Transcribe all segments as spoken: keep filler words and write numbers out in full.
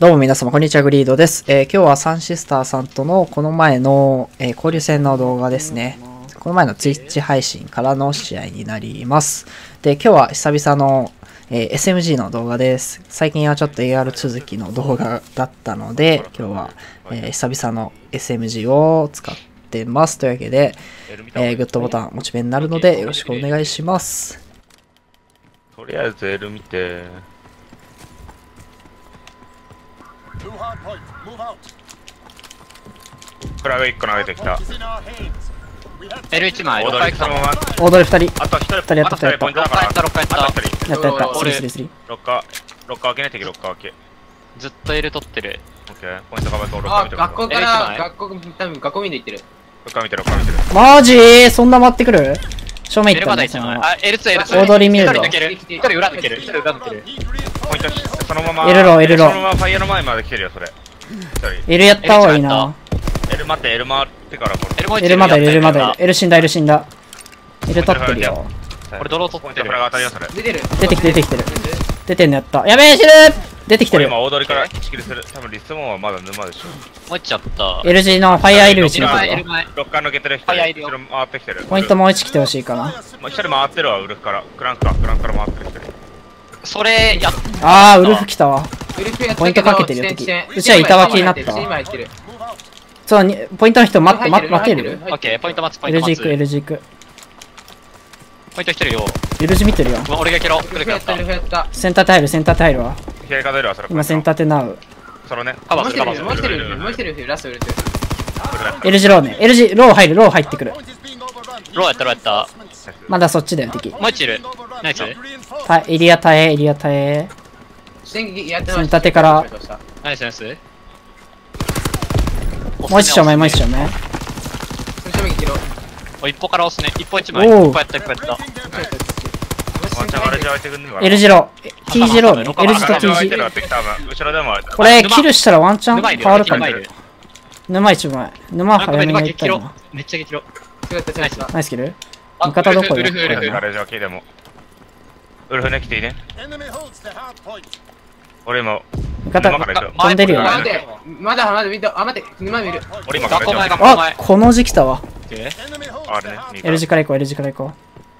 どうも皆様、こんにちは、グリードです。えー、今日はサンシスターさんとのこの前の、えー、交流戦の動画ですね。この前の Twitch 配信からの試合になります。で、今日は久々の、えー、エスエムジー の動画です。最近はちょっと エーアール 続きの動画だったので、今日は、えー、久々の エスエムジー を使ってます。というわけで、えー、グッドボタンモチベになるのでよろしくお願いします。 とりあえず L 見て。クラブいっこ投げてきた。 エルいち 枚、 オードリーそのまま。 オードリーふたり。 あとひとり、 ふたりやったふたりやった。 ポイントだから。 やった、ろっかいやった。 やったやった。スリースリースリー。 ロッカー、ロッカー開けね、敵ロッカー開け。 ずっと L 取ってる。 オッケー、ポイントカバーとロッカーあ、 見てる。 学校から学校多分学校見で行ってる。 ロッカー見てる、ロッカー見てる。 マジーそんな待ってくる正面行 L ったんだまだいち枚。あ、エルツー、エルツー。 大通り見えるわ一人抜ける。一人裏抜ける。一人裏抜ける。 ポイントそのまま。 L ロー、L ロー。 そのままファイヤーの前まで来てるよ、それ。 L やった方がいいな。 L 待って、L 回ってからこれ。 L も L まだいる、L まだいる。L 死んだ、L 死んだ。L 取ってるよ。 これドロー取ってる。 フラが当たりよ、それ。 出てる。 出てきて出てきてる。出てんのやった。やべえ、死ぬ出てきてる。 今、大通りから仕切りする。多分リスモンはまだ沼でしょ。 落ちちゃった。 エルジー のファイアーいるうちにロ来るわ。 ロッカー抜けてる人、後ろ回ってきてる。 ポイントもういち来てほしいかな。 一人回ってるわ、ウルフから。クランクか、クランクから回ってきてる。 それやっあー、ウルフ来たわ。ポイントかけてるよ、敵。うちは板脇になったわ。そうに、ポイントの人待って、待ってる。 オッケー、ポイント待つ、ポイント L 字行く、 待つ。 L 字行く。 ポイント来てるよ。 L 字見てるよ。 俺が蹴ろう。来るかった。 センターテ入る、センターテ入るわ。 左数えるわ、それ。 今センターテナウ。 そのね。 カバーする、カバーもうする。 一人いる、もう一人いる、ラストいる。 L 字ローね。L 字、ロー入る、ロー入ってくる。 ローやった、ローやった。 まだそっちだよ、敵。 もう一いる。ナイス。 たエリア耐え、エリア耐え。 センタテからナイス、ナイス。 もう一丁前、もう一丁前。 お、一歩から押すね。一歩一枚。 おう一歩やった、一歩やった。 ワンチャンガレージ開いてくんねえかな。 L 字ロー。T 字ローね。L 字と T 字。 後ろでもこれ、キルしたらワンチャン沼いる変わるかも。 沼いる。 沼一枚。沼早めに行ったよな。 めっちゃ激ロ。 ナイスキル味方どこよ。 ガレージ開けでも。ウルフね、来ていいね。俺今、 味方飛んでるよ。 まだまだ見た、あ、待って、沼見る。 俺今ガレージ開け。 あ、この時期来たわ。 あれね。 L 字から行こう、L 字から行こう。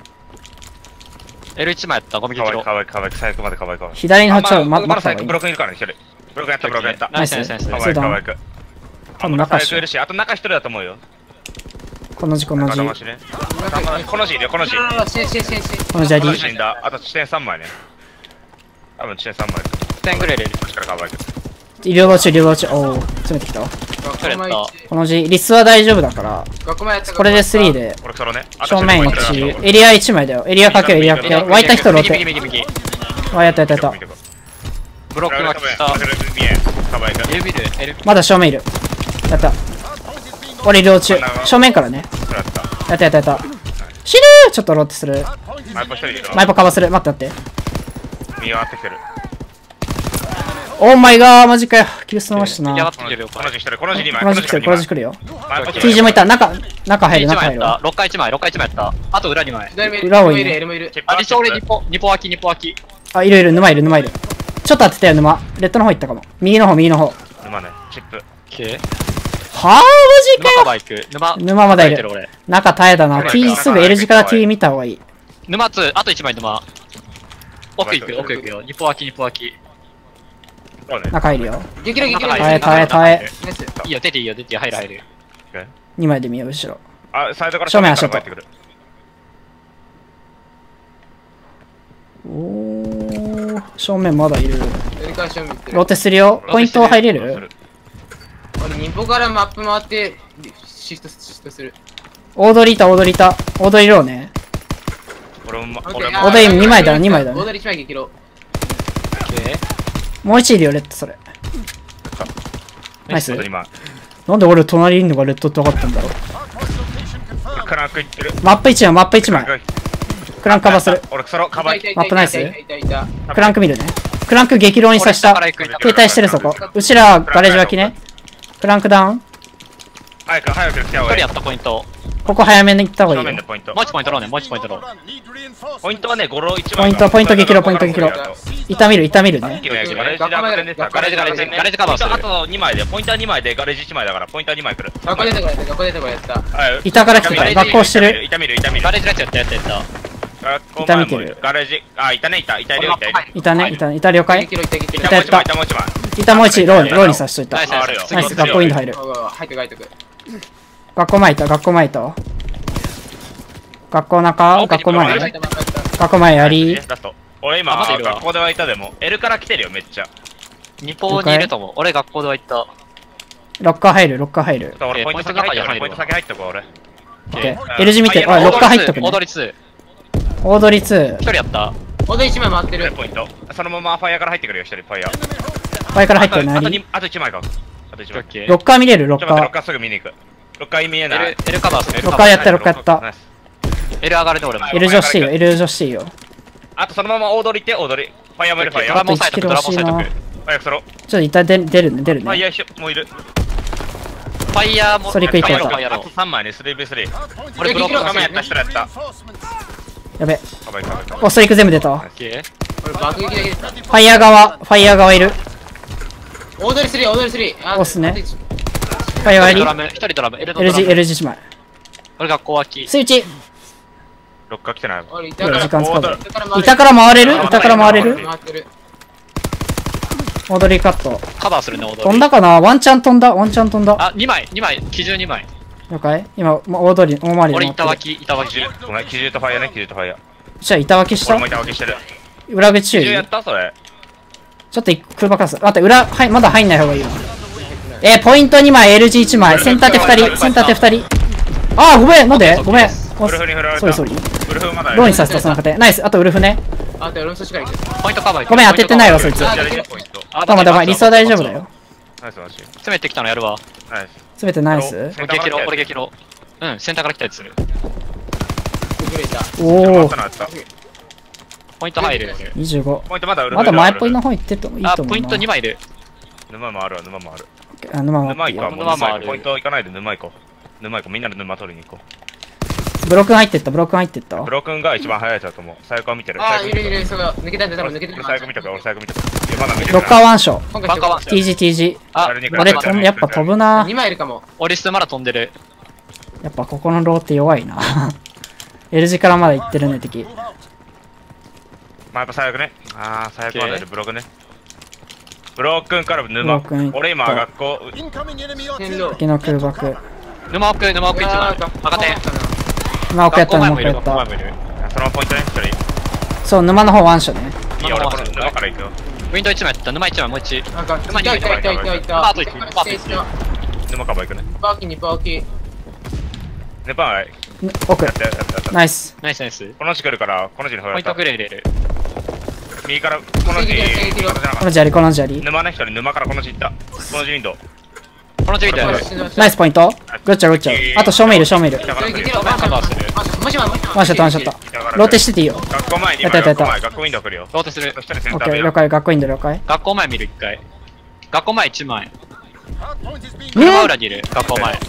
エルいち 枚やった、ゴミ激ロ。 かわいい、かわいい、最悪までかわいいかわいい。 左のちょ、ま、待った方がいい。 ブロックいるからね、一人。ブロックやった、ブロックやった。 ナイス、ナイス、ナイス。 かわいい、かわいい。 多分中いるし、あと中一人だと思うよ。 この字、この字。 この字いるよ、この字。 この字あり。 死んだ。あと地点さん枚ね。多分地点さん枚。 地点ぐらいでいる。 医療道中、医療道中。おお、詰めてきたわ。この字、リスは大丈夫だから。これでスリーで。正面いち。エリアいち枚だよ。エリアかける、エリアかける。湧いた人ローテ。あ、やったやったやった。 ブロックが来た。 まだ正面いる。やった。俺移動中。正面からね。やったやったやった。死ぬーちょっとローテする。マイポカバーする。待って待って。オーマイガーマジかよ。キルス伸ばしたな。 この字来てる、 この字来る、この字来るよ。T 字もいた。中、中入る、中入る。 ロッカーいち枚、ロッカーいち枚やった。あと裏に枚。 裏多いね。 あ、理想俺に歩、に歩脇、に歩脇。 あ、いるいる、沼いる、沼いる。ちょっと当てたよ、沼。レッドの方行ったかも。右の方、右の方。 沼ね、チップ。 はぁ、マジかよ。 沼、 沼まだいる。中耐えたな。T すぐ L 字から T 見た方がいい。 沼に、あといち枚沼。奥行く、奥行くよ。に歩脇、に歩脇。 中入るよ。 耐え、耐え、耐え。 いいよ、出ていいよ、出ていいよ、入る、入る。 に枚で見よう、後ろ。 正面足音。おー、正面まだいる。ローテするよ。ポイント入れる？ 俺、ニポからマップ回ってシフトシフトする。 オードリーいた、オードリーいた。オードリーローね。 オードリーに枚だ、に枚だね。 オードリーいち枚激ロ。 もう一いるよ、レッド、それ。ナイス。なんで俺隣にいんのがレッドって分かったんだろう。マップいち枚、マップいち枚。クランクカバーする。マップナイス。クランク見るね。クランク激ローにさした。停滞してるそこ。うちらガレージ脇ね。クランクダウン。 早く早く来た方がいい。 やったポイント。 ここ早めに行った方がいいよ正面で。ポイントもう。一ポイント取ろうね、もう一ポイント取ろう。 ポイントはね、ゴロいちポイント、ポイント激ロ、ポイント激ロ。痛みる、痛みるね。 ガレージ楽天でさ、 ガレージガレージガレージカバーするあとにまいで、ポイントはにまいで、ガレージいちまいだから、ポイントはにまい来る。 学校出てこいやった、学校出てこいやった。 はい板から来てた。学校してる。 痛みる、痛みる。 ガレージライトやったやったやった。 学校痛みてるガレージ、あ、いたね、いた、いたいるよ、いたいる。 いたね、いたね、いた了解。 激ロいった、激ロいっいたもう一枚、いたもう一枚。 いたもう一、ローに、ローにさしといたナイ。スあるよナイス、学校インド入る。 た。入ってく、入ってく。 学校前いた、学校前いたわ。学校中、学校前。 入った、入った。 学校前やり。 ラスト。俺今、 あまだいるわ学校ではいたでも、L から来てるよ、めっちゃ。 二ポにいると思う。俺学校では行った。 ロッカー入る、ロッカー入る。 俺、ポイント先入ってる。 ポイントポイント先入ってこう、俺。 オッケー。L 字見て、あ、ロッカー入っとくね。 踊りツ大取りツー。 ー。一人やった。 おで一枚回ってる。 ポイント。そのままファイヤーから入ってくるよ、一人、ファイヤー。 前から入ってるなり。 あとにあといちまいか。あといちまい。ちょっオッケー。 ロッカー見れる、ロッと待って、ロッカカーすぐ見に行く。ロッカー見えない。 L, L カバーする。 ロッカーやったロッカーやったナイス L 上がるで俺も。 ー。L 女子いいよ、L 女子いいよ。 あとそのまま大取りって、大取り。ファイヤーもいる、ファイヤー。 ドラモンサイトドラモンサイトあとフいちキロ欲しいなファイヤーソロ。 ちょっと一旦出出るね、出るね。 ファイヤー一緒、もういる。 ァイヤーもそれ食いたいファイヤーやろうあとさんまいね、スリーブイスリー。 俺ブロック画面やった人やった。 やべ。 かばいかばいかばい。 お、ストリーク全部出たわ。 オッケー。 俺爆撃だけでした。 ファイヤー側、ファイヤー側いる。 大取りスリー、大取りスリー。あ押すねあと一ファイヤー割り。 一人ドラム、一人ドラム、L のドラ L 字、 ム。 L 字姉妹。 俺学校脇。 スイッチ。 ロッカー来てない。 俺、板から時間使うぞ。 板板から回れる板から回れる回ってる。 戻りカット。 カバーするね、踊り。 飛んだかなワンチャン飛んだ、ワンチャン飛んだ。 あ、にまい、にまい、基準にまい。 了解今、ま大通り、大回り俺で板脇、板脇。 ごめん、機銃とファイヤーね、機銃とファイヤー。 じゃあ板脇した俺も板分けしてる。 裏口注意機銃やったそれ。 ちょっと空爆かす。待って、裏、はい、まだ入んない方がいいわ。えー、ポイントにまい、エルジーいち 枚、センター手ふたり、センター手ふたり。あー、ごめん、なんでごめん。おウルフに振られた。 ソリソリ。 ウルフまだローにさせた、その中で。ナイス、あとウルフね。 あと俺もそっちから行く。 ポイントカバーごめん、当ててないわ、そいつ。 じゃあレジポイント。 あ、 まあまだまあ、リスは大丈夫だよ。。 ナイスマジ。 詰めてきたのやるわ。 ナイス。 すべてナイス。 俺激ロ、俺激ロ。うん、センターから来たやつする。 崩れた。 おお、 ポイント入る。 にじゅうご。 ポイントまだウルフまだ前っぽいの方行ってってもいいあ、 と思うな。 ポイントにまいいる。 沼もあるわ、沼もある。 あ、沼も沼行こう。もう沼もある沼行こう。ポイント行かないで沼行こう。沼行こう。みんなで沼取りに行こブロックン入ってった、ブロックン入ってったう。ブ。ロックンが一番早いやつだと思う。最高見てる。 あー、いるいる、そうだ。抜けたんだ、多分抜けてる。 俺最後見とく、俺最後見とく。いやまだ見てる。 ロッカーワンショー。 今回バンカーワンティージーティージー。 あ、 俺、とんやっぱ飛ぶなにまいいるかも。 オリスまだ飛んでる。 やっぱここのローって弱いな。L 字からまだ行ってるね、敵。 まあやっぱ最悪ね。ああ、最悪までいるブロックね。ブロックンからブ沼ロックン。 俺今学校。 天狼。 敵の空爆。 沼奥、沼奥一枚。赤点。 まあ、奥やったらもう学校前もいる、 一回やった。 学校前もいる。 そのポイントね、一人。 そう、沼の方ワンショーね。 いいよ、俺この沼から行くよ。 ウィンドウいち枚やった。沼いち枚、もういち。 なんか、いたいたいたいたいた。 パートいちパートいち沼から行くね。 パーキーにパーキー。 ネパーん奥や。ってやってやって。 ナイス。 ナイスナイス。 この字来るから、この字に振られたポイント。くれ入れる。 右から、この字、この字じゃなかっこのジャリ、このジャた。 リ。 沼ね、一人、沼からこの字行った。この字ウィンドウ。 このジュイトやる。 ナイスポイント。グッチャグッチャ。あと正面いる、正面いる。 だから来るよカバーする。 もしもしもしワンショット、ワンショット。ローテしてていいよ。 学校前に今、 やったやったやった学校前、学校ウィンドウ来るよ。 ローテするそ。したらセンオッケー、 ターで了解、学校インで了解。 学校前見る一回。学校前いちまい。 うん車裏にいる。学校前。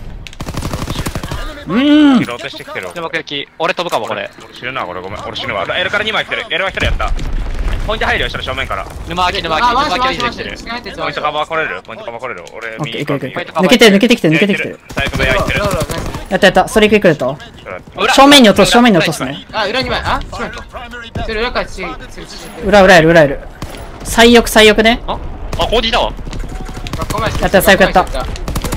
うーん。 ローテしてきてる。 で、爆撃。俺飛ぶかも、これ。 俺死ぬな、これごめん。俺死ぬわ。L からにまい来てる。L は一人やった。ポイント入るよ、したら正面から。 沼開き、沼開き、 あ、ワン沼ショ開きできてる。 ワンショワンショポイントカバー来れる。ポイントカバー来れる。俺、 オッケー、 右いくいくいく。 ポイントカバー抜けてる、抜けてきてる、抜けてきてる。 最悪部屋行ってる。 やったやった、それクイックでと。 裏正面に落とす、正面に落とすね。 あ、裏にまい。あ、ちょっと待って。それ裏からち、それち、 裏、裏やる、裏やる。最悪、最悪ね。 あ、あ、コーディだわ。 学校前やった最悪やったあー、ナイ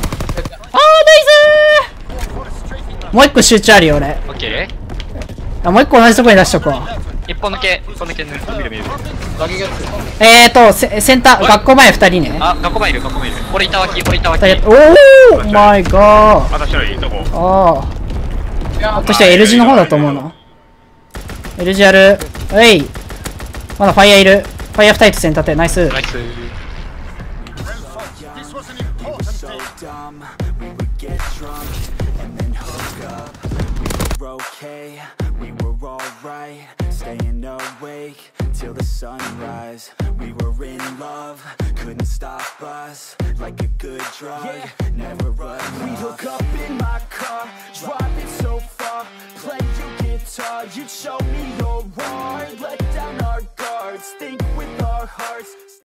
スーもう一個集中あるよ、俺。 オッケあ、もう一個同じとこに出しとこう。 ー。一本抜け、一本抜け、見る見る。 バギがつく。 えーと、セセンター、学校前二人ね。 あ、学校前いる、学校前いる。俺板脇、俺板脇。 二人おーマイガー。 あと一人いいとこ。 あいやあ。としては L 字の方だと思うな。L 字やる。えい。まだファイヤーいる。ファイヤー二人とセンター手、ナイス。 ナイス。 Okay, we were alright, staying awake till the sunrise. We were in love, couldn't stop us. Like a good drug, yeah. Never run. We'd hook up in my car, driving so far. Play your guitar, you'd show me your heart. Let down our guards, think with our hearts.